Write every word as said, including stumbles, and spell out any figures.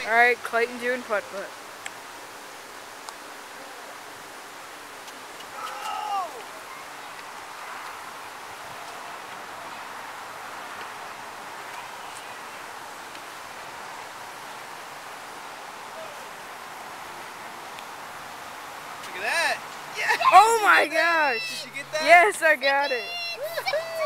Alright, Clayton doing putt-putt. Look at that! Yeah! Oh my gosh! Did you get that? Yes, I got it.